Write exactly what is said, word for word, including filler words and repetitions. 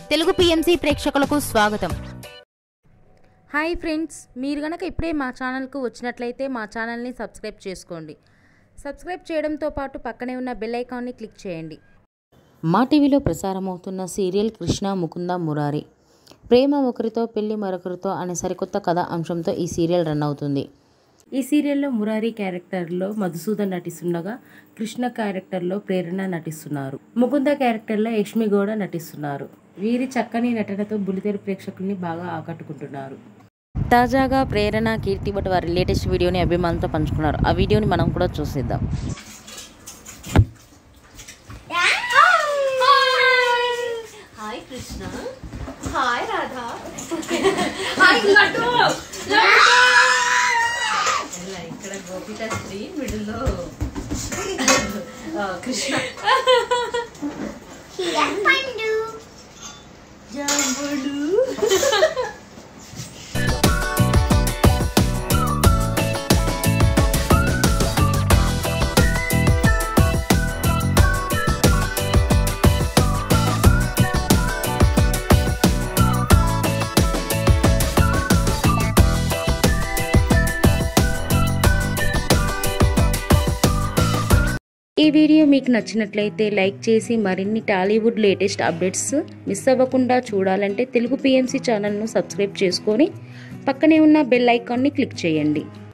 Telugu PMC ప్రేక్షకులకు స్వాగతం. Hi friends, మీరు గనక ఇప్పుడే మా ఛానల్కు వచ్చినట్లయితే మా ఛానల్ని సబ్స్క్రైబ్ చేసుకోండి. సబ్స్క్రైబ్ చేయడంతో పాటు పక్కనే ఉన్న బెల్ ఐకాన్ని క్లిక్ చేయండి. మా టీవీలో ప్రసారమవుతున్న సీరియల్ కృష్ణ ముకుంద మురారి. ప్రేమ ఒకరితో పెళ్లి మరొకరితో అనే సరికొత్త కథ అంశంతో ఈ సీరియల్ రన్ అవుతుంది. ఈ సీరియల్లో మురారి క్యారెక్టర్లో మధుసూదన్ నటిస్తుండగా కృష్ణ క్యారెక్టర్లో ప్రేరణ నటిస్తున్నారు. ముకుంద క్యారెక్టర్లో యష్మి గౌడ నటిస్తున్నారు. వీరి చక్కని నటనతో బుల్లితెర ప్రేక్షకుల్ని బాగా ఆకట్టుకుంటున్నారు. తాజాగా ప్రేరణ, కీర్తి భట్ వారి లేటెస్ట్ వీడియోని అభిమానులతో పంచుకున్నారు. ఆ వీడియోని మనం కూడా చూసేద్దాం. Hi Krishna, hi Radha, hi Laddu. ఇక్కడ గోపిక శ్రీ మిడిల్లో కృష్ణ. జాంబుడు. ఈ వీడియో మీకు నచ్చినట్లయితే లైక్ చేసి మరిన్ని టాలీవుడ్ లేటెస్ట్ అప్డేట్స్ మిస్ అవ్వకుండా చూడాలంటే తెలుగు పిఎంసి ఛానల్ను సబ్స్క్రైబ్ చేసుకొని పక్కనే ఉన్న బెల్ ఐకాన్ని క్లిక్ చేయండి.